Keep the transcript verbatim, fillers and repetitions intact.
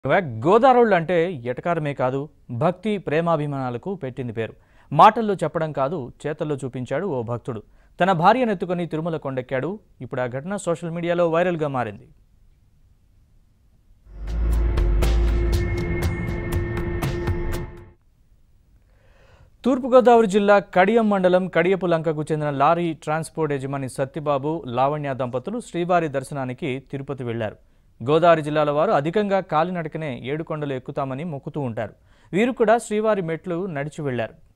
గోదారోళ్ళు అంటే ఎటకారమే కాదు, భక్తి ప్రేమాభిమానాలకు పెట్టింది పేరు. మాటల్లో చెప్పడం కాదు, చేతల్లో చూపించాడు ఓ భక్తుడు. తన భార్యను ఎత్తుకొని తిరుమల కొండెక్కాడు. ఇప్పుడు ఆ ఘటన సోషల్ మీడియాలో వైరల్గా మారింది. తూర్పుగోదావరి జిల్లా కడియం మండలం కడియపులంకకు చెందిన లారీ ట్రాన్స్పోర్ట్ యజమాని సత్యబాబు, లావణ్య దంపతులు శ్రీవారి దర్శనానికి తిరుపతి వెళ్లారు. గోదావరి జిల్లాల వారు అధికంగా కాలినడకనే ఏడు కొండలు ఎక్కుతామని మొక్కుతూ ఉంటారు. వీరు కూడా శ్రీవారి మెట్లు నడిచి వెళ్లారు.